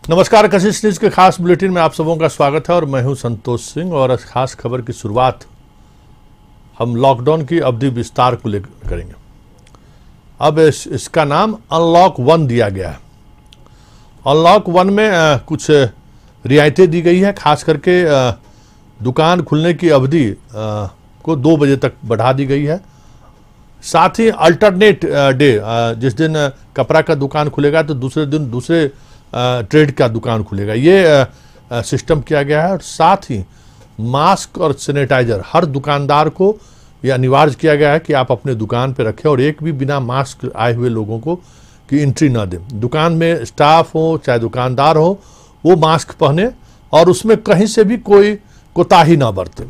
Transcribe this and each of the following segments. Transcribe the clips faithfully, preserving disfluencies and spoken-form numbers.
नमस्कार, कशिश न्यूज के खास बुलेटिन में आप सबों का स्वागत है और मैं हूं संतोष सिंह। और खास खबर की शुरुआत हम लॉकडाउन की अवधि विस्तार को लेकर करेंगे। अब इस, इसका नाम अनलॉक वन दिया गया है। अनलॉक वन में आ, कुछ रियायतें दी गई है। खास करके आ, दुकान खुलने की अवधि आ, को दो बजे तक बढ़ा दी गई है। साथ ही अल्टरनेट डे, जिस दिन कपड़ा का दुकान खुलेगा तो दूसरे दिन दूसरे ट्रेड का दुकान खुलेगा, ये सिस्टम किया गया है। और साथ ही मास्क और सैनिटाइजर हर दुकानदार को यह अनिवार्य किया गया है कि आप अपने दुकान पर रखें और एक भी बिना मास्क आए हुए लोगों को की एंट्री ना दें। दुकान में स्टाफ हो चाहे दुकानदार हो, वो मास्क पहने और उसमें कहीं से भी कोई कोताही ना बरते।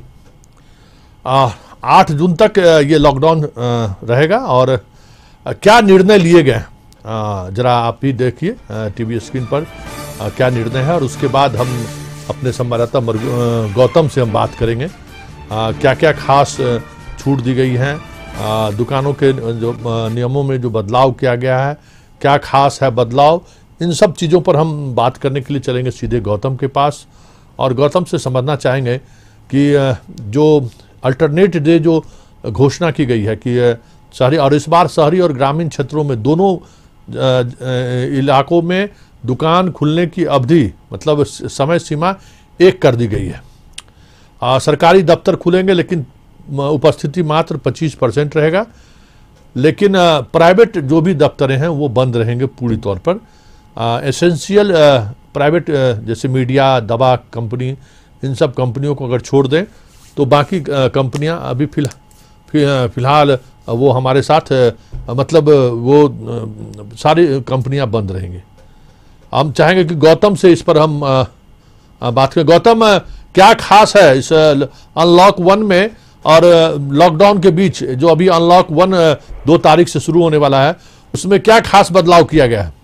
आठ जून तक ये लॉकडाउन रहेगा। और क्या निर्णय लिए गए जरा आप भी देखिए टीवी स्क्रीन पर क्या निर्णय है, और उसके बाद हम अपने संवाददाता गौतम से हम बात करेंगे क्या क्या खास छूट दी गई हैं, दुकानों के जो नियमों में जो बदलाव किया गया है, क्या खास है बदलाव। इन सब चीज़ों पर हम बात करने के लिए चलेंगे सीधे गौतम के पास और गौतम से समझना चाहेंगे कि जो अल्टरनेट डे जो घोषणा की गई है कि शहरी, और इस बार शहरी और ग्रामीण क्षेत्रों में दोनों इलाकों में दुकान खुलने की अवधि मतलब समय सीमा एक कर दी गई है। आ, सरकारी दफ्तर खुलेंगे लेकिन उपस्थिति मात्र पच्चीस परसेंट रहेगा, लेकिन आ, प्राइवेट जो भी दफ्तरें हैं वो बंद रहेंगे पूरी तौर पर। एसेंशियल प्राइवेट जैसे मीडिया, दवा कंपनी, इन सब कंपनियों को अगर छोड़ दें तो बाकी कंपनियां अभी फिलहाल फिलहाल वो हमारे साथ मतलब वो सारी कंपनियां बंद रहेंगी। हम चाहेंगे कि गौतम से इस पर हम बात करें। गौतम, क्या खास है इस अनलॉक वन में और लॉकडाउन के बीच, जो अभी अनलॉक वन दो तारीख से शुरू होने वाला है, उसमें क्या खास बदलाव किया गया है?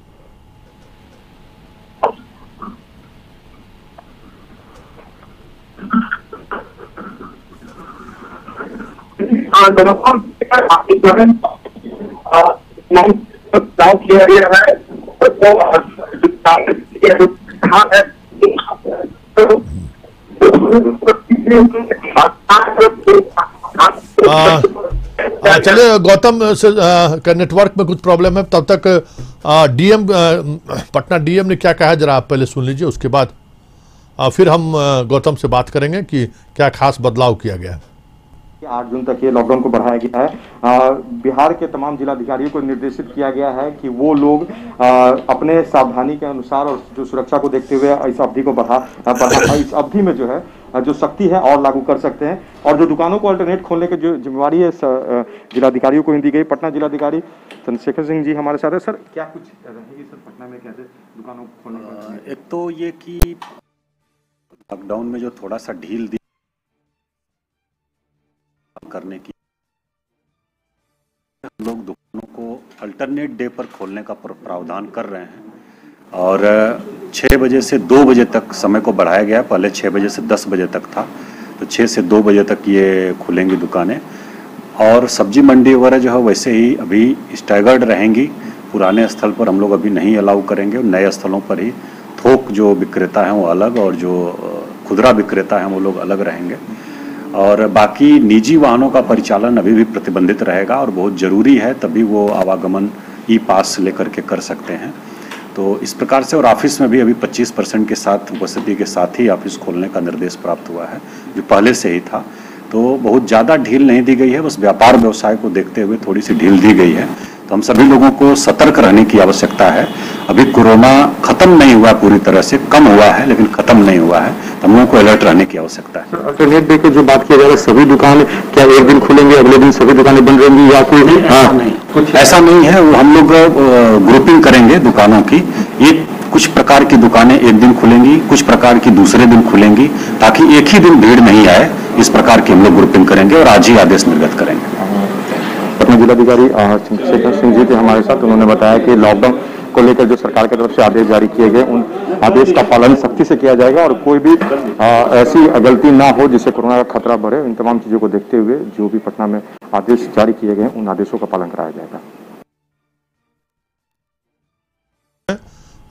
किया गया है चलिए, गौतम से का नेटवर्क में कुछ प्रॉब्लम है, तब तक डीएम पटना डीएम ने क्या कहा जरा आप पहले सुन लीजिए, उसके बाद आ, फिर हम गौतम से बात करेंगे कि क्या खास बदलाव किया गया है। आठ जून तक ये लॉकडाउन को बढ़ाया गया है। आ, बिहार के तमाम जिलाधिकारियों को निर्देशित किया गया है कि वो लोग आ, अपने सावधानी के अनुसार और जो सुरक्षा को देखते हुए इस अवधि को बढ़ा बढ़ा इस अवधि में जो है जो सख्ती है और लागू कर सकते हैं। और जो दुकानों को अल्टरनेट खोलने की जो जिम्मेवारी है जिलाधिकारियों को दी गई। पटना जिलाधिकारी चंद्रशेखर सिंह जी हमारे साथ है। सर, क्या कुछ रहेगी सर पटना में कैसे दुकानों को खोलने का? एक तो ये कि लॉकडाउन में जो थोड़ा सा ढील दी करने की, हम लोग दुकानों को अल्टरनेट डे पर खोलने का प्रावधान कर रहे हैं और छः बजे से दो बजे तक समय को बढ़ाया गया है। पहले छः बजे से दस बजे तक था, तो छः से दो बजे तक ये खुलेंगी दुकानें। और सब्जी मंडी वगैरह जो है वैसे ही अभी स्टैगर्ड रहेंगी। पुराने स्थल पर हम लोग अभी नहीं अलाउ करेंगे, नए स्थलों पर ही थोक जो विक्रेता हैं वो अलग और जो खुदरा विक्रेता हैं वो लोग अलग रहेंगे। और बाकी निजी वाहनों का परिचालन अभी भी प्रतिबंधित रहेगा और बहुत ज़रूरी है, तभी वो आवागमन ई पास लेकर के कर सकते हैं। तो इस प्रकार से, और ऑफिस में भी अभी पच्चीस परसेंट के साथ उपस्थिति के साथ ही ऑफिस खोलने का निर्देश प्राप्त हुआ है, जो पहले से ही था। तो बहुत ज़्यादा ढील नहीं दी गई है, बस व्यापार व्यवसाय को देखते हुए थोड़ी सी ढील दी गई है। तो हम सभी लोगों को सतर्क रहने की आवश्यकता है। अभी कोरोना खत्म नहीं हुआ, पूरी तरह से कम हुआ है लेकिन खत्म नहीं हुआ है, तो हम लोगों को अलर्ट रहने की आवश्यकता है। अल्टरनेट डे की जो बात किया जा रहा है, सभी दुकान क्या एक दिन खुलेंगे, अगले दिन सभी दुकानें बंद रहेंगी या कोई? नहीं, ऐसा नहीं, कुछ ऐसा नहीं है। हम लोग ग्रुपिंग करेंगे दुकानों की। एक कुछ प्रकार की दुकानें एक दिन खुलेंगी, कुछ प्रकार की दूसरे दिन खुलेंगी, ताकि एक ही दिन भीड़ नहीं आए। इस प्रकार की हम लोग ग्रुपिंग करेंगे और आज ही आदेश निर्गत करेंगे। पटना जिलाधिकारी चंद्रशेखर सिंह जी थे हमारे साथ। उन्होंने बताया कि लॉकडाउन को लेकर जो सरकार की तरफ से आदेश जारी किए गए, उन आदेश का पालन सख्ती से किया जाएगा और कोई भी आ, ऐसी गलती ना हो जिससे कोरोना का खतरा बढ़े। इन तमाम चीजों को देखते हुए जो भी पटना में आदेश जारी किए गए, उन आदेशों का पालन कराया जाएगा।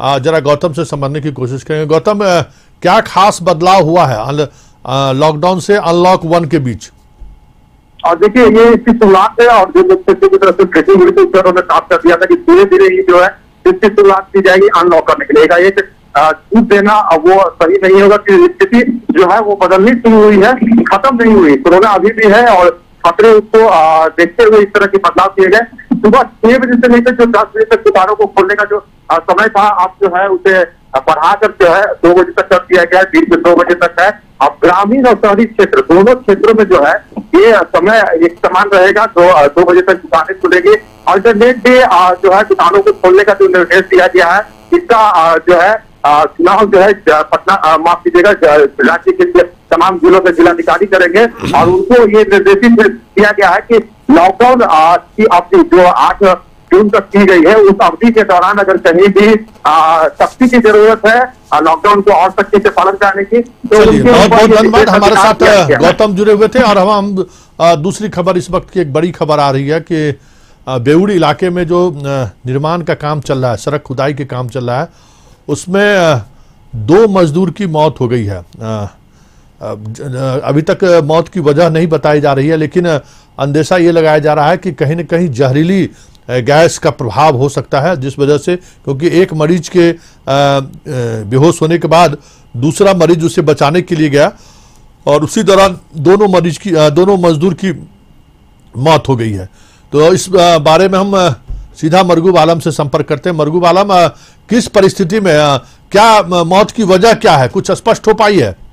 आ, जरा गौतम से समझने की कोशिश करेंगे। गौतम, आ, क्या खास बदलाव हुआ है लॉकडाउन से अनलॉक वन के बीच? और देखिए, ये इसकी शुरुआत है और जो लोग की तरफ से ब्रेकिंग हुई थी उन्होंने साफ कर दिया था कि धीरे धीरे ही जो है इसकी शुरुआत की जाएगी अनलॉक करने के लिए। एक छूट देना वो सही नहीं होगा कि स्थिति जो है वो बदलनी शुरू हुई है, खत्म नहीं हुई। कोरोना अभी भी है और खतरे उसको देखते हुए इस तरह के बदलाव किए गए। सुबह छह बजे से लेकर जो दस बजे तक दुकानों को खोलने का जो समय था, अब जो है उसे बढ़ाकर जो है दो बजे तक कर दिया गया है, दिन में दो बजे तक है। अब ग्रामीण और शहरी क्षेत्र दोनों क्षेत्रों में जो है ये समय एक समान रहेगा, दो दो बजे तक दुकानें खुलेगी। अल्टरनेट डे जो है दुकानों को खोलने का जो निर्देश दिया गया है, इसका जो है चुनाव जो है पटना माफ कीजिएगा राज्य के तमाम जिलों के जिलाधिकारी करेंगे और उनको ये निर्देशित किया गया है कि लॉकडाउन की अवधि जो आठ जून तक की गई है, उस अवधि के दौरान अगर कहीं भी सख्ती की जरूरत है लॉकडाउन को और सख्ती से पालन करने की, तो बहुत बहुत धन्यवाद। हमारे साथ गौतम जुड़े हुए थे और हम हम दूसरी खबर इस वक्त की एक बड़ी खबर आ रही है कि बेउड़ इलाके में जो निर्माण का काम चल रहा है, सड़क खुदाई के काम चल रहा है, उसमें दो मजदूर की मौत हो गई है। अभी तक मौत की वजह नहीं बताई जा रही है, लेकिन अंदेशा ये लगाया जा रहा है कि कहीं न कहीं जहरीली गैस का प्रभाव हो सकता है, जिस वजह से, क्योंकि एक मरीज के बेहोश होने के बाद दूसरा मरीज उसे बचाने के लिए गया और उसी दौरान दोनों मरीज की दोनों मजदूर की मौत हो गई है। तो इस बारे में हम सीधा मरगूब आलम से संपर्क करते हैं। मरगूब आलम, किस परिस्थिति में, क्या मौत की वजह क्या है, कुछ स्पष्ट हो पाई है?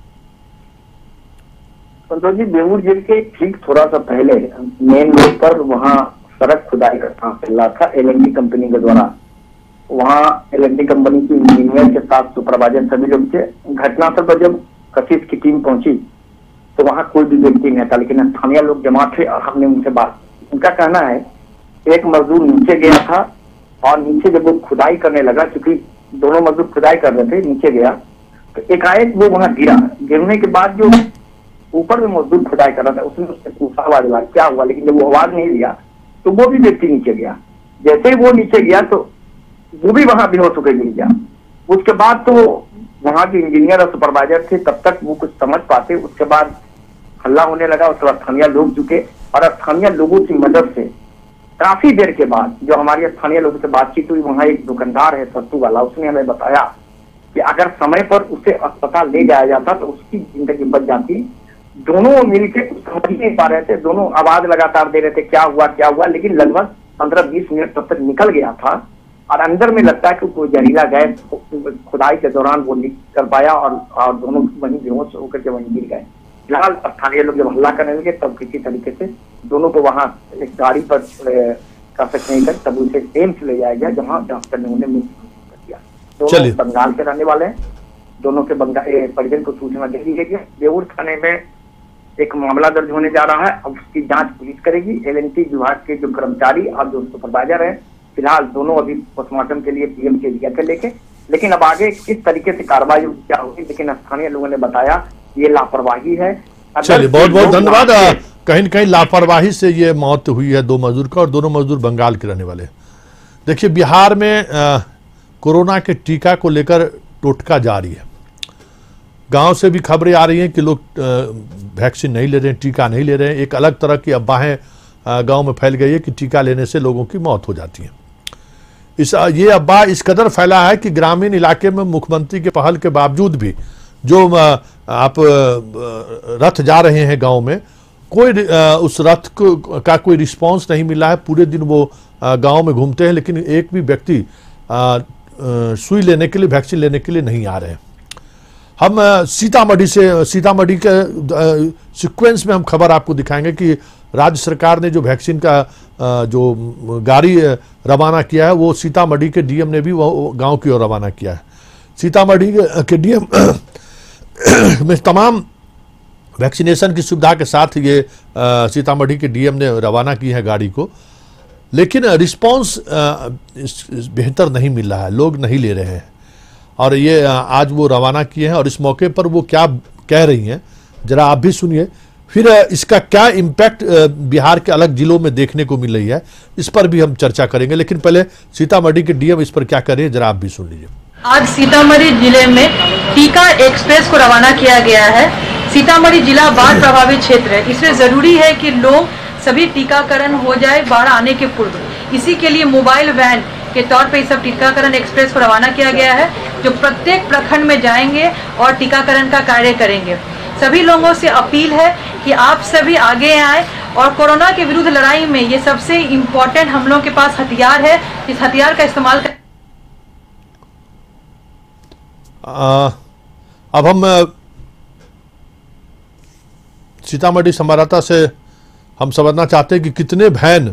संतोष जी, बेउड़ जेल के ठीक थोड़ा सा पहले मेन रोड पर वहाँ सड़क खुदाई का काम चल रहा था एल एंड टी कंपनी के द्वारा। वहाँ एल एंड टी कंपनी की इंजीनियर के साथ सुपरवाइजर सभी लोग थे। घटनास्थल पर जब कशिश की टीम पहुंची तो वहाँ कोई भी व्यक्ति नहीं था, लेकिन स्थानीय लोग जमा थे और हमने उनसे बात। उनका कहना है एक मजदूर नीचे गया था और नीचे जब वो खुदाई करने लगा, क्योंकि दोनों मजदूर खुदाई कर रहे थे, नीचे गया तो एकाएक वो वहां गिरा। गिरने के बाद जो ऊपर में मजदूर खुदाई कर रहा था उसने उससे पूछा आवाज लगा क्या हुआ, लेकिन जब वो आवाज नहीं दिया तो वो भी व्यक्ति नीचे गया। जैसे ही वो नीचे गया तो वो भी वहां बेहोश होकर गिर गया। उसके बाद तो वहां के इंजीनियर और सुपरवाइजर थे, तब तक वो कुछ समझ पाते। उसके बाद हल्ला होने लगा, उसके बाद स्थानीय लोग झुके और स्थानीय लोगों की मदद से काफी देर के बाद जो हमारी स्थानीय लोगों से बातचीत हुई, वहां एक दुकानदार है सत्तू वाला, उसने हमें बताया कि अगर समय पर उसे अस्पताल ले जाया जाता तो उसकी जिंदगी बच जाती। दोनों मिलकर समझ नहीं पा रहे थे, दोनों आवाज लगातार दे रहे थे क्या हुआ क्या हुआ, लेकिन लगभग पंद्रह बीस मिनट तब तक निकल गया था और अंदर में लगता है कि कोई जहरीला गैस खुदाई के दौरान वो लिख कर पाया और, और दोनों वहीं बेहोश होकर के वहीं गिर गए। फिलहाल स्थानीय लोग जब हल्ला करने लगे तब किसी तरीके से दोनों को वहां एक गाड़ी पर कर सकते नहीं कर, तब उसे एम्स ले जाया गया, जहाँ डॉक्टर ने उन्हें मृत्यु कर दिया। दोनों बंगाल के रहने वाले हैं, दोनों के बंगाल परिजन को सूचना दे दी गई है। बेउड़ थाने में एक मामला दर्ज होने जा रहा है, अब उसकी जांच पुलिस करेगी। एल एंड टी विभाग के जो कर्मचारी और जो सुपरवाइजर है, फिलहाल दोनों अभी पोस्टमार्टम के लिए पीएम के गए थे लेके, लेकिन अब आगे किस तरीके से कार्रवाई क्या होगी, लेकिन स्थानीय लोगों ने बताया ये लापरवाही है। चलिए, बहुत बहुत धन्यवाद। कहीं न कहीं लापरवाही से ये मौत हुई है दो मजदूर का, और दोनों मजदूर बंगाल के रहने वाले। देखिए, बिहार में कोरोना के टीका को लेकर टोटका जारी है। गांव से भी खबरें आ रही हैं कि लोग वैक्सीन नहीं ले रहे हैं, टीका नहीं ले रहे हैं। एक अलग तरह की अफवाहें गांव में फैल गई है कि टीका लेने से लोगों की मौत हो जाती है। इस ये अफवाह इस कदर फैला है कि ग्रामीण इलाके में मुख्यमंत्री के पहल के बावजूद भी जो आप रथ जा रहे हैं गांव में, कोई उस रथ को का कोई रिस्पांस नहीं मिला है। पूरे दिन वो गांव में घूमते हैं, लेकिन एक भी व्यक्ति सुई लेने के लिए, वैक्सीन लेने के लिए नहीं आ रहे हैं। हम सीतामढ़ी से सीतामढ़ी के सीक्वेंस में हम खबर आपको दिखाएंगे कि राज्य सरकार ने जो वैक्सीन का जो गाड़ी रवाना किया है, वो सीतामढ़ी के डीएम ने भी वो गांव की ओर रवाना किया है। सीतामढ़ी के डीएम में तमाम वैक्सीनेशन की सुविधा के साथ ये सीतामढ़ी के डीएम ने रवाना की है गाड़ी को, लेकिन रिस्पांस बेहतर नहीं मिल रहा है, लोग नहीं ले रहे हैं। और ये आज वो रवाना किए हैं और इस मौके पर वो क्या कह रही हैं जरा आप भी सुनिए, फिर इसका क्या इम्पैक्ट बिहार के अलग जिलों में देखने को मिल रही है, इस पर भी हम चर्चा करेंगे। लेकिन पहले सीतामढ़ी के डीएम इस पर क्या कह रहे हैं जरा आप भी सुन लीजिए। आज सीतामढ़ी जिले में टीका एक्सप्रेस को रवाना किया गया है। सीतामढ़ी जिला बाढ़ प्रभावित क्षेत्र है, इसलिए जरूरी है कि लोग सभी टीकाकरण हो जाए बाढ़ आने के पूर्व। इसी के लिए मोबाइल वैन के तौर पे इस सब टीकाकरण एक्सप्रेस को रवाना किया गया है, जो प्रत्येक प्रखंड में जाएंगे और टीकाकरण का कार्य करेंगे। सभी लोगों से अपील है कि आप सभी आगे आए और कोरोना के विरुद्ध लड़ाई में ये सबसे इम्पोर्टेंट हम लोगों के पास हथियार है, इस हथियार का इस्तेमाल कर... आ, अब हम सीतामढ़ी संवाददाता से हम समझना चाहते हैं कि कितने वैन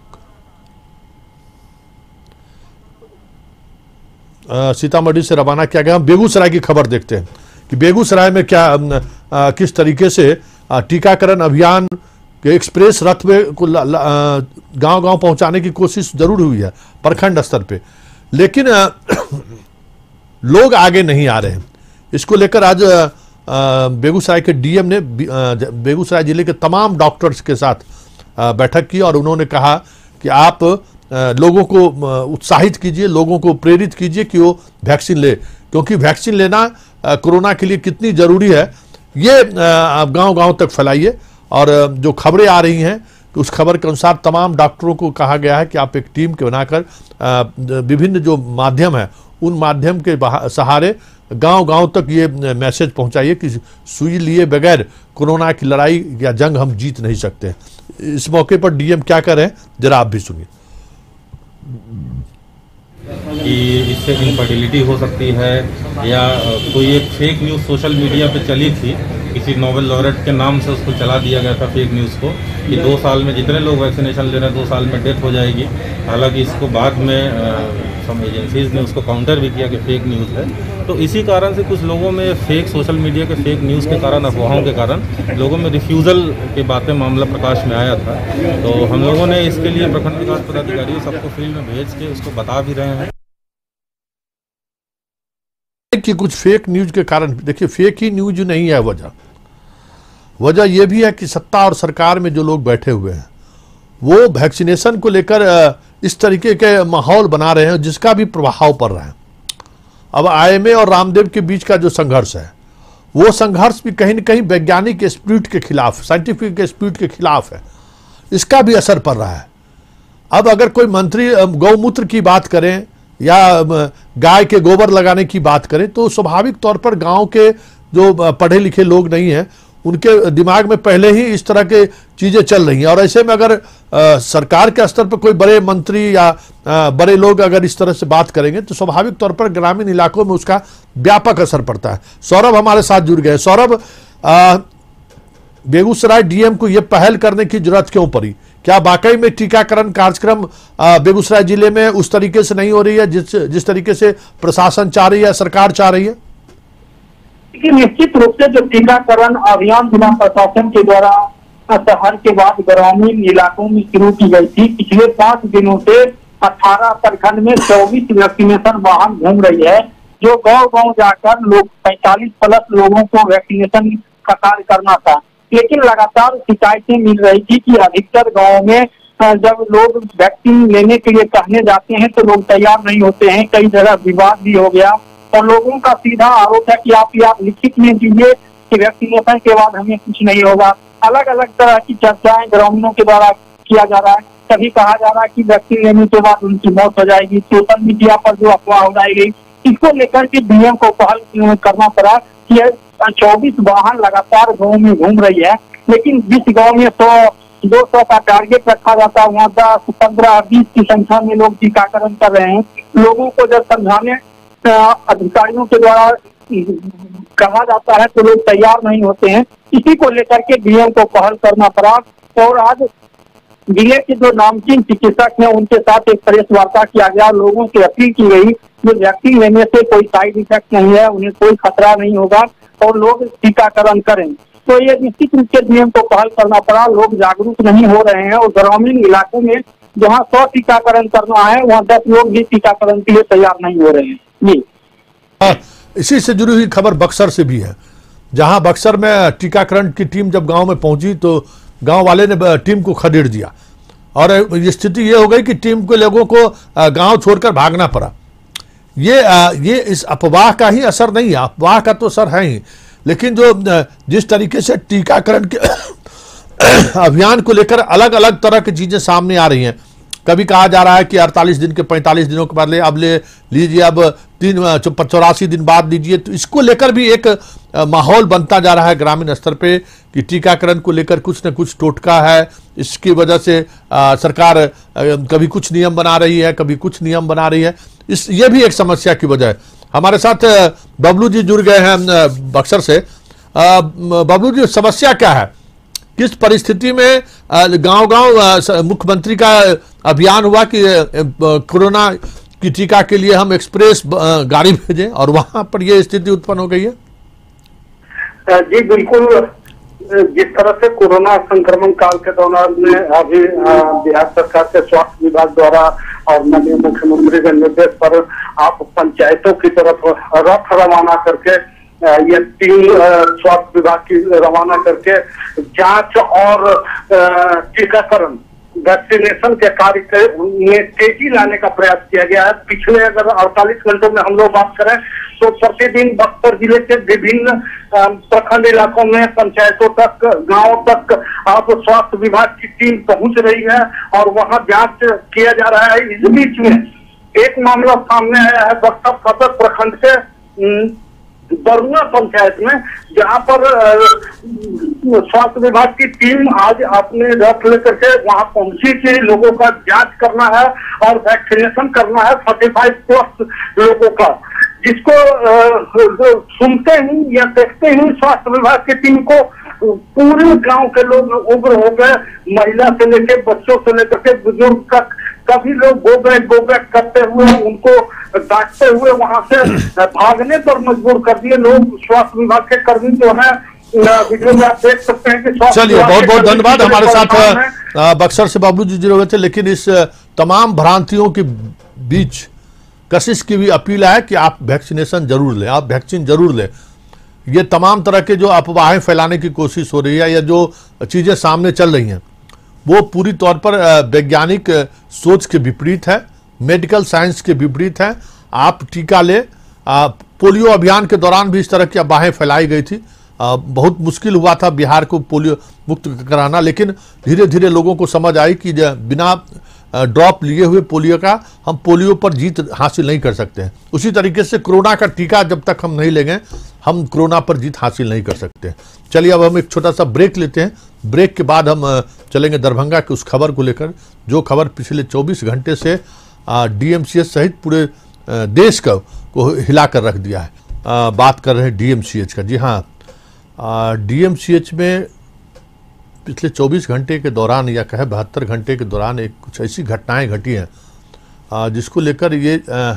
सीतामढ़ी से रवाना किया गया। हम बेगूसराय की खबर देखते हैं कि बेगूसराय में क्या आ, किस तरीके से टीकाकरण अभियान के एक्सप्रेस रथ में को गांव-गांव पहुंचाने की कोशिश जरूर हुई है प्रखंड स्तर पे, लेकिन आ, लोग आगे नहीं आ रहे हैं। इसको लेकर आज बेगूसराय के डीएम ने बेगूसराय जिले के तमाम डॉक्टर्स के साथ बैठक की और उन्होंने कहा कि आप लोगों को उत्साहित कीजिए, लोगों को प्रेरित कीजिए कि वो वैक्सीन ले, क्योंकि वैक्सीन लेना कोरोना के लिए कितनी ज़रूरी है ये आप गांव-गांव तक फैलाइए। और जो खबरें आ रही हैं तो उस खबर के अनुसार तमाम डॉक्टरों को कहा गया है कि आप एक टीम के बनाकर विभिन्न जो माध्यम है उन माध्यम के सहारे गांव-गांव तक ये मैसेज पहुंचाइए कि सुई लिए बगैर कोरोना की लड़ाई या जंग हम जीत नहीं सकते। इस मौके पर डीएम क्या कर रहे हैं जरा आप भी सुनिए। कि इससे इनफर्टिलिटी हो सकती है या कोई एक फेक न्यूज़ सोशल मीडिया पे चली थी, किसी नोबेल लॉरेट के नाम से उसको चला दिया गया था फेक न्यूज़ को कि दो साल में जितने लोग वैक्सीनेशन ले रहे हैं दो साल में डेथ हो जाएगी। हालांकि इसको बाद में सम एजेंसीज ने उसको काउंटर भी किया कि फेक न्यूज़ है। तो इसी कारण से कुछ लोगों में फेक सोशल मीडिया के फेक न्यूज़ के कारण, अफवाहों के कारण लोगों में रिफ्यूज़ल की बातें मामला प्रकाश में आया था। तो हम लोगों ने इसके लिए प्रखंड विकास पदाधिकारियों सबको फील्ड में भेज के उसको बता भी रहे हैं कि कुछ फेक न्यूज के कारण, देखिए फेक ही न्यूज नहीं है वजह वजह यह भी है कि सत्ता और सरकार में जो लोग बैठे हुए हैं वो वैक्सीनेशन को लेकर इस तरीके के माहौल बना रहे हैं जिसका भी प्रभाव पड़ रहा है। अब आईएमए और रामदेव के बीच का जो संघर्ष है वो संघर्ष भी कहीं न कहीं वैज्ञानिक स्पिरिट के खिलाफ, साइंटिफिक स्पिरिट के खिलाफ है, इसका भी असर पड़ रहा है। अब अगर कोई मंत्री गौमूत्र की बात करें या गाय के गोबर लगाने की बात करें तो स्वाभाविक तौर पर गांव के जो पढ़े लिखे लोग नहीं हैं उनके दिमाग में पहले ही इस तरह के चीज़ें चल रही हैं। और ऐसे में अगर आ, सरकार के स्तर पर कोई बड़े मंत्री या आ, बड़े लोग अगर इस तरह से बात करेंगे तो स्वाभाविक तौर पर ग्रामीण इलाकों में उसका व्यापक असर पड़ता है। सौरभ हमारे साथ जुड़ गए। सौरभ, बेगूसराय डीएम को यह पहल करने की जरूरत क्यों पड़ी? क्या वाकई में टीकाकरण कार्यक्रम बेगूसराय जिले में उस तरीके से नहीं हो रही है जिस जिस तरीके से प्रशासन चाह रही है, सरकार चाह रही है? निश्चित रूप से जो टीकाकरण अभियान जिला प्रशासन के द्वारा शहर के बाद ग्रामीण इलाकों में शुरू की गई थी, पिछले पांच दिनों से अठारह प्रखंड में चौबीस वैक्सीनेशन वाहन घूम रही है, जो गांव गांव जाकर लोग पैंतालीस प्लस लोगों को वैक्सीनेशन का कार्य करना था। लेकिन लगातार शिकायतें मिल रही थी कि अधिकतर गाँव में जब लोग वैक्सीन लेने के लिए कहने जाते हैं तो लोग तैयार नहीं होते हैं। कई जगह विवाद भी हो गया और लोगों का सीधा आरोप है कि आप यार लिखित में दीजिए कि वैक्सीनेशन के बाद हमें कुछ नहीं होगा। अलग अलग तरह की चर्चाएं ग्रामीणों के द्वारा किया जा रहा है। कभी कहा जा रहा है कि वैक्सीन लेने के बाद उनकी मौत हो जाएगी। सोशल मीडिया पर जो अफवाह उड़ाई गई, इसको लेकर के डीएम को पहल करना पड़ा कि चौबीस वाहन लगातार गाँव में घूम रही है, लेकिन जिस गाँव में सौ दो सौ का टारगेट रखा जाता है वहाँ दस पंद्रह बीस की संख्या में लोग टीकाकरण कर रहे हैं। लोगों को जब समझाने अधिकारियों के द्वारा कहा जाता है तो लोग तैयार नहीं होते हैं। इसी को लेकर के डीएम को पहल करना पड़ा और आज जिले के जो नामचीन चिकित्सक हैं उनके साथ एक प्रेस वार्ता किया गया। लोगों से अपील की गई जो वैक्सीन लेने से कोई साइड इफेक्ट नहीं है, उन्हें कोई खतरा नहीं होगा और लोग टीकाकरण करें। तो ये निश्चित रूप से डीएम को पहल करना पड़ा। लोग जागरूक नहीं हो रहे हैं और ग्रामीण इलाकों में जहाँ सौ टीकाकरण करना है वहाँ दस लोग भी टीकाकरण के लिए तैयार नहीं हो रहे हैं। जी, इसी से जुड़ी हुई खबर बक्सर से भी है, जहां बक्सर में टीकाकरण की टीम जब गांव में पहुंची तो गांव वाले ने टीम को खदेड़ दिया और ये स्थिति ये हो गई कि टीम के लोगों को गांव छोड़कर भागना पड़ा। ये आ, ये इस अफवाह का ही असर नहीं है, अफवाह का तो असर है ही, लेकिन जो जिस तरीके से टीकाकरण के अभियान को लेकर अलग अलग तरह की चीजें सामने आ रही हैं। कभी कहा जा रहा है कि अड़तालीस दिन के पैंतालीस दिनों के बाद ले अब ले लीजिए, अब तीन चौरासी दिन बाद लीजिए, तो इसको लेकर भी एक माहौल बनता जा रहा है ग्रामीण स्तर पे कि टीकाकरण को लेकर कुछ न कुछ टोटका है। इसकी वजह से आ, सरकार आ, कभी कुछ नियम बना रही है, कभी कुछ नियम बना रही है। इस ये भी एक समस्या की वजह है। हमारे साथ बबलू जी जुड़ गए हैं बक्सर से। बबलू जी, समस्या क्या है? किस परिस्थिति में गांव-गांव मुख्यमंत्री का अभियान हुआ कि कोरोना की टीका के लिए हम एक्सप्रेस गाड़ी भेजें और वहां पर ये स्थिति उत्पन्न हो गई है? जी बिल्कुल, जिस तरह से कोरोना संक्रमण काल के दौरान में अभी बिहार सरकार के स्वास्थ्य विभाग द्वारा और माननीय मुख्यमंत्री के निर्देश पर आप पंचायतों की तरफ रथ रवाना करके ये टीम स्वास्थ्य विभाग की रवाना करके जांच और टीकाकरण वैक्सीनेशन के कार्य में तेजी लाने का प्रयास किया गया है। पिछले अगर अड़तालीस घंटों में हम लोग बात करें तो प्रतिदिन बक्सर जिले के विभिन्न प्रखंड इलाकों में पंचायतों तक, गांवों तक अब स्वास्थ्य विभाग की टीम पहुंच रही है और वहां जांच किया जा रहा है। इस बीच में एक मामला सामने आया है बक्सर सदर प्रखंड के बरुआ पंचायत में, जहां पर स्वास्थ्य विभाग की टीम आज अपने रथ लेकर के वहां पहुंची थी। लोगों का जांच करना है और वैक्सीनेशन करना है पैंतालीस प्लस लोगों का, जिसको सुनते ही या देखते ही स्वास्थ्य विभाग की टीम को पूरे गांव के लोग उग्र हो गए। महिला से लेकर बच्चों से लेकर के बुजुर्ग तक सभी लोग गो बैक गो बैक करते हुए, उनको डांटते हुए वहां से भागने पर मजबूर कर दिए लोग। स्वास्थ्य विभाग के कर्मी जो है, वीडियो में आप देख सकते हैं कि चलिए, बहुत बहुत धन्यवाद। हमारे साथ बक्सर से बाबू जी जुड़े हुए थे। लेकिन इस तमाम भ्रांतियों के बीच कशिश की भी अपील है कि आप वैक्सीनेशन जरूर लें, आप वैक्सीन जरूर लें। ये तमाम तरह के जो अफवाहें फैलाने की कोशिश हो रही है या जो चीजें सामने चल रही हैं वो पूरी तौर पर वैज्ञानिक सोच के विपरीत है, मेडिकल साइंस के विपरीत है। आप टीका ले। पोलियो अभियान के दौरान भी इस तरह की अफवाहें फैलाई गई थी। आ, बहुत मुश्किल हुआ था बिहार को पोलियो मुक्त कराना, लेकिन धीरे धीरे लोगों को समझ आई कि बिना ड्रॉप लिए हुए पोलियो का हम पोलियो पर जीत हासिल नहीं कर सकते हैं। उसी तरीके से कोरोना का टीका जब तक हम नहीं लेंगे हम कोरोना पर जीत हासिल नहीं कर सकते। चलिए, अब हम एक छोटा सा ब्रेक लेते हैं। ब्रेक के बाद हम चलेंगे दरभंगा की उस खबर को लेकर, जो खबर पिछले चौबीस घंटे से डीएमसीएच सहित पूरे देश का को हिला कर रख दिया है। आ, बात कर रहे हैं डीएमसीएच का। जी हाँ, डीएमसीएच में पिछले चौबीस घंटे के दौरान या कहे बहत्तर घंटे के दौरान एक कुछ ऐसी घटनाएं घटी हैं जिसको लेकर ये आ,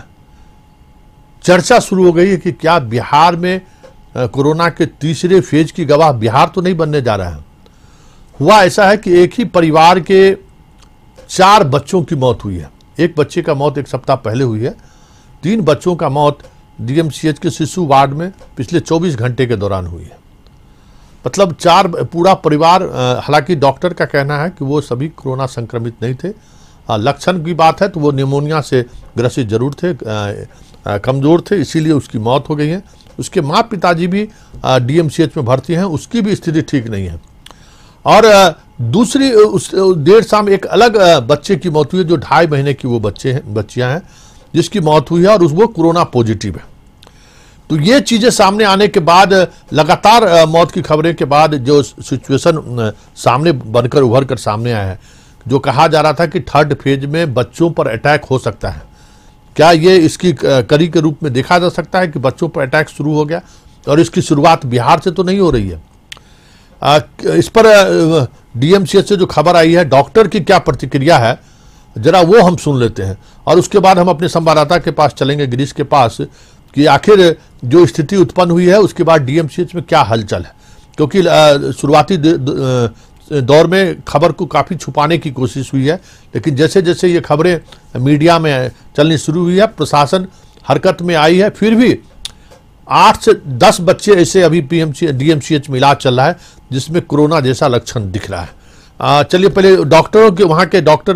चर्चा शुरू हो गई है कि क्या बिहार में कोरोना के तीसरे फेज की गवाह बिहार तो नहीं बनने जा रहा है। हुआ ऐसा है कि एक ही परिवार के चार बच्चों की मौत हुई है। एक बच्चे का मौत एक सप्ताह पहले हुई है। तीन बच्चों का मौत डीएमसीएच के शिशु वार्ड में पिछले चौबीस घंटे के दौरान हुई है। मतलब चार पूरा परिवार, हालांकि डॉक्टर का कहना है कि वो सभी कोरोना संक्रमित नहीं थे। लक्षण की बात है तो वो निमोनिया से ग्रसित जरूर थे, कमज़ोर थे, इसीलिए उसकी मौत हो गई है। उसके माँ पिताजी भी डीएमसीएच में भर्ती हैं, उसकी भी स्थिति ठीक नहीं है। और दूसरी उस देर शाम एक अलग बच्चे की मौत हुई है, जो ढाई महीने की वो बच्चे हैं बच्चियाँ हैं जिसकी मौत हुई है और उस वो कोरोना पॉजिटिव है। तो ये चीज़ें सामने आने के बाद, लगातार मौत की खबरें के बाद जो सिचुएशन सामने बनकर उभर कर सामने आया है, जो कहा जा रहा था कि थर्ड फेज में बच्चों पर अटैक हो सकता है, क्या ये इसकी कड़ी के रूप में देखा जा सकता है कि बच्चों पर अटैक शुरू हो गया? और इसकी शुरुआत बिहार से तो नहीं हो रही है। आ, इस पर डीएमसीएच से जो खबर आई है, डॉक्टर की क्या प्रतिक्रिया है, जरा वो हम सुन लेते हैं और उसके बाद हम अपने संवाददाता के पास चलेंगे, गिरीश के पास, कि आखिर जो स्थिति उत्पन्न हुई है उसके बाद डीएमसीएच में क्या हलचल है। क्योंकि शुरुआती दौर में खबर को काफ़ी छुपाने की कोशिश हुई है, लेकिन जैसे जैसे ये खबरें मीडिया में चलनी शुरू हुई है, प्रशासन हरकत में आई है। फिर भी आठ से दस बच्चे ऐसे अभी पीएमसी डीएमसीएच में इलाज चल रहा है जिसमें कोरोना जैसा लक्षण दिख रहा है। चलिए पहले डॉक्टरों के, वहाँ के डॉक्टर के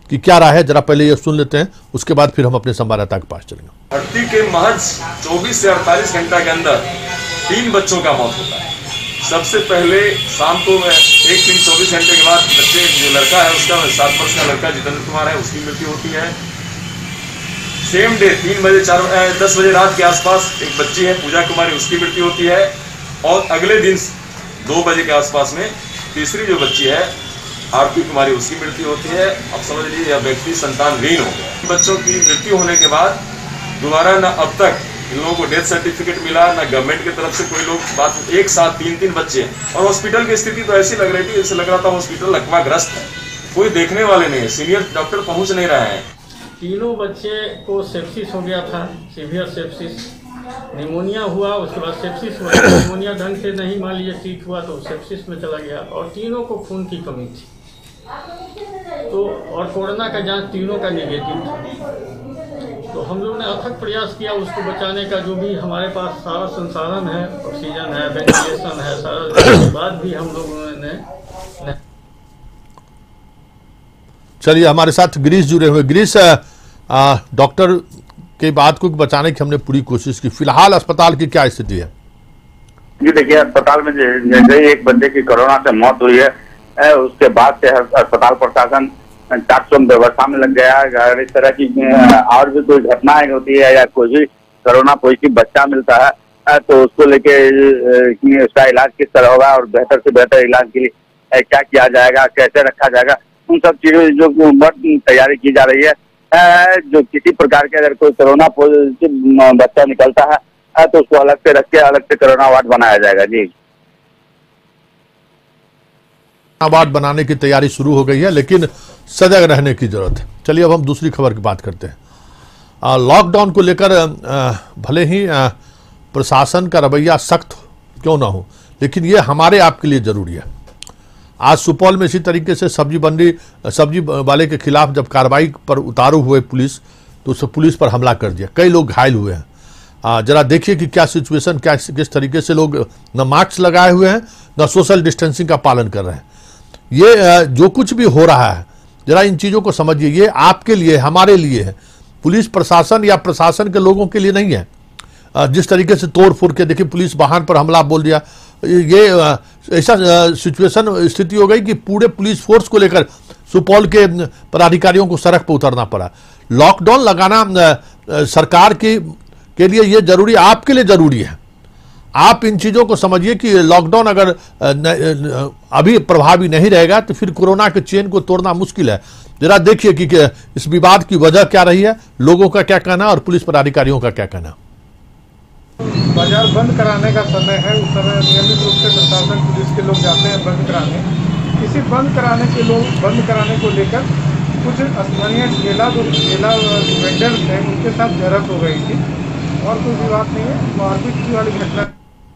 कि क्या राय है, जरा पहले ये सुन लेते हैं, उसके बाद फिर हम अपने संवाददाता के पास चलेंगे। धरती के महज चौबीस से अड़तालीस घंटा के अंदर तीन बच्चों का मौत होता है। सबसे पहले शाम को एक दिन चौबीस घंटे के बाद बच्चे, जो लड़का है उसका सात वर्ष का लड़का जितेंद्र कुमार है, उसकी मृत्यु होती है। सेम डे तीन बजे चार दस बजे रात के आसपास एक बच्ची है पूजा कुमारी, उसकी मृत्यु होती है। और अगले दिन दो बजे के आसपास में तीसरी जो बच्ची है आरती कुमारी, उसकी मृत्यु होती है। अब समझ लीजिए यह व्यक्ति संतानहीन हो गया। बच्चों की मृत्यु होने के बाद दोबारा न अब तक इन लोगों को डेथ सर्टिफिकेट मिला, न गवर्नमेंट की तरफ से कोई लोग बात, एक साथ तीन तीन बच्चे। और हॉस्पिटल की स्थिति तो ऐसी लग रही थी जैसे लग रहा था हॉस्पिटल लकवाग्रस्त है, कोई देखने वाले नहीं है, सीनियर डॉक्टर पहुंच नहीं रहे हैं। तीनों बच्चे को सेप्सिस हो गया था, सीवियर सेप्सिस, निमोनिया हुआ, उसके बाद सेप्सिस हुआ। निमोनिया ढंग से नहीं मान लीजिए ठीक हुआ तो सेप्सिस में चला गया, और तीनों को खून की कमी थी। तो और कोरोना का जांच तीनों का नेगेटिव था। तो हम लोगों ने अथक प्रयास किया उसको बचाने का, जो भी हमारे पास सारा संसाधन है, ऑक्सीजन है, वेंटिलेशन है, सारा, के बाद भी हम लोगों ने। चलिए, हमारे साथ गिरीश जुड़े हुए। गिरीश, डॉक्टर के बात को बचाने की हमने पूरी कोशिश की, फिलहाल अस्पताल की क्या स्थिति है? जी देखिए, अस्पताल में जैसे एक बंदे की कोरोना से मौत हुई है, उसके बाद से अस्पताल प्रशासन चाकचौंध व्यवस्था में लग गया है। अगर इस तरह की और भी कोई घटनाएं होती है या कोई भी कोरोना पॉजिटिव बच्चा मिलता है तो उसको लेके उसका इलाज किस तरह होगा और बेहतर से बेहतर इलाज के लिए क्या किया जाएगा, कैसे रखा जाएगा, उन सब चीजों जो बहुत तैयारी की जा रही है। जो किसी प्रकार के अगर कोई कोरोना पॉजिटिव बच्चा निकलता है तो उसको अलग से रख के अलग से कोरोना वार्ड बनाया जाएगा। जी, वार्ड बनाने की तैयारी शुरू हो गई है, लेकिन सजग रहने की जरूरत है। चलिए, अब हम दूसरी खबर की बात करते हैं। लॉकडाउन को लेकर भले ही आ, प्रशासन का रवैया सख्त क्यों ना हो, लेकिन ये हमारे आपके लिए जरूरी है। आज सुपौल में इसी तरीके से सब्जी मंडी सब्जी वाले के खिलाफ जब कार्रवाई पर उतारू हुए पुलिस, तो उस पुलिस पर हमला कर दिया, कई लोग घायल हुए हैं। जरा देखिए कि क्या सिचुएशन, क्या किस तरीके से लोग न मास्क लगाए हुए हैं न सोशल डिस्टेंसिंग का पालन कर रहे हैं। ये जो कुछ भी हो रहा है, जरा इन चीज़ों को समझिए, ये आपके लिए, हमारे लिए है, पुलिस प्रशासन या प्रशासन के लोगों के लिए नहीं है। जिस तरीके से तोड़ फोड़ के देखिए, पुलिस वाहन पर हमला बोल दिया, ये ऐसा सिचुएशन स्थिति हो गई कि पूरे पुलिस फोर्स को लेकर सुपौल के पदाधिकारियों को सड़क पर उतरना पड़ा। लॉकडाउन लगाना सरकार की के लिए ये जरूरी, आपके लिए जरूरी है। आप इन चीज़ों को समझिए कि लॉकडाउन अगर अभी प्रभावी नहीं रहेगा तो फिर कोरोना के चेन को तोड़ना मुश्किल है। जरा देखिए कि इस विवाद की वजह क्या रही है, लोगों का क्या कहना और पुलिस पदाधिकारियों का क्या कहना। बाजार बंद कराने का समय है, उस समय नियमित रूप से प्रशासन पुलिस के लोग जाते हैं बंद कराने। इसी बंद कराने के लोग बंद कराने को लेकर कुछ स्थानीय ठेला जो ठेला वेंडर थे उनके साथ झड़प हो गई थी, और कोई विवाद नहीं है, मारपीट वाली घटना।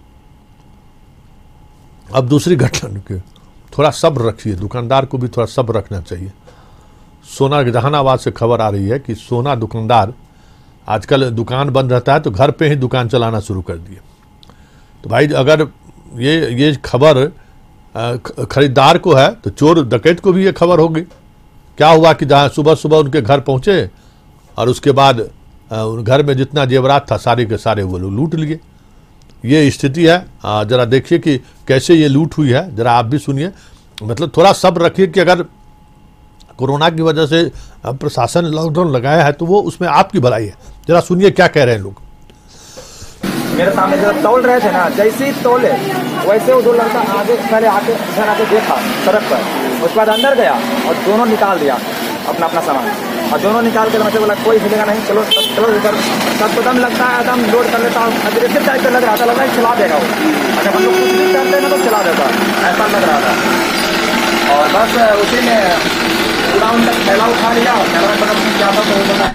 अब दूसरी घटना के थोड़ा सब्र रखिए, दुकानदार को भी थोड़ा सब्र रखना चाहिए। सोना जहानाबाद से खबर आ रही है कि सोना दुकानदार आजकल दुकान बंद रहता है तो घर पे ही दुकान चलाना शुरू कर दिए। तो भाई, अगर ये ये खबर खरीदार को है तो चोर डकैत को भी ये खबर होगी। क्या हुआ कि जहाँ सुबह सुबह उनके घर पहुँचे और उसके बाद घर में जितना जेवरात था सारे के सारे वो लोग लूट लिए। ये स्थिति है। जरा देखिए कि कैसे ये लूट हुई है, जरा आप भी सुनिए। मतलब थोड़ा सब्र रखिए कि अगर कोरोना की वजह से प्रशासन लॉकडाउन लगाया है तो वो उसमें आपकी भलाई है। जरा सुनिए क्या कह रहे हैं लोग। मेरे सामने जब तौल रहे थे ना, जैसे ही तौले वैसे वो दो लड़का आगे पहले आके इधर आके देखा सड़क पर, उसके बाद अंदर गया और दोनों निकाल दिया अपना अपना सामान, और दोनों निकाल के मतलब बोला कोई हिलेगा नहीं, चलो चलो इधर सब कदम लगता है, एकदम लोड कर लेता हूँ, अग्रेसिव टाइप का लग रहा था, लग रहा है चला देगा वो। अच्छा, हम लोग कुछ भी करते हैं ना तो चला देता, ऐसा लग रहा था। और बस उसी में पूरा उनका थैला उठा लिया, थैला मतलब क्या था तो बताया।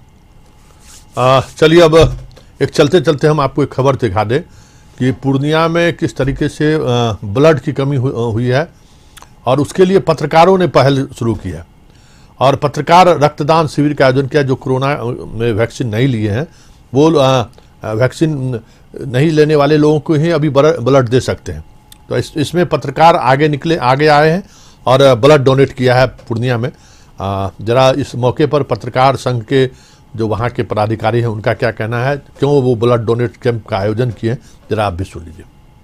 चलिए, अब एक चलते चलते हम आपको एक खबर दिखा दें कि पूर्णिया में किस तरीके से ब्लड की कमी हुई है, और उसके लिए पत्रकारों ने पहल शुरू की है और पत्रकार रक्तदान शिविर का आयोजन किया। जो कोरोना में वैक्सीन नहीं लिए हैं वो वैक्सीन नहीं लेने वाले लोगों को ही अभी ब्लड दे सकते हैं। तो इस इसमें पत्रकार आगे निकले आगे आए हैं और ब्लड डोनेट किया है पूर्णिया में। आ, जरा इस मौके पर पत्रकार संघ के जो वहाँ के पदाधिकारी हैं उनका क्या कहना है, क्यों वो ब्लड डोनेट कैंप का आयोजन किए, जरा आप भी सुन लीजिए।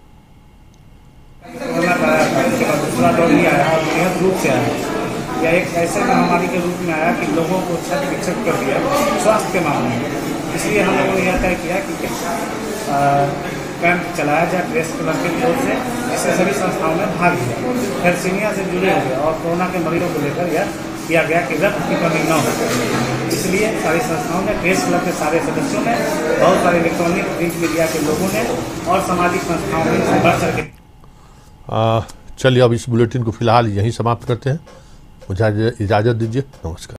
दूसरा दौर नहीं आया और बृहद रूप से आया। यह एक ऐसे महामारी के रूप में आया कि लोगों को छत विक्षत कर दिया स्वास्थ्य के मामले में। इसलिए हम लोगों ने यह तय किया कि कैंप चलाया जाए प्रेस क्लब की ओर से, जिससे सभी संस्थाओं में भाग लिया। थैलेसीमिया से जुड़े हुए और कोरोना के मरीजों को लेकर यह किया गया कि रक्त की कमी न हो। इसलिए सारी संस्थाओं ने, प्रेस क्लब के सारे सदस्यों ने, बहुत सारे इलेक्ट्रॉनिक प्रिंट मीडिया के लोगों ने और सामाजिक संस्थाओं में बढ़ चढ़ के। चलिए अब इस बुलेटिन को फिलहाल यहीं समाप्त करते हैं। मुझे इजाज़त दीजिए। नमस्कार।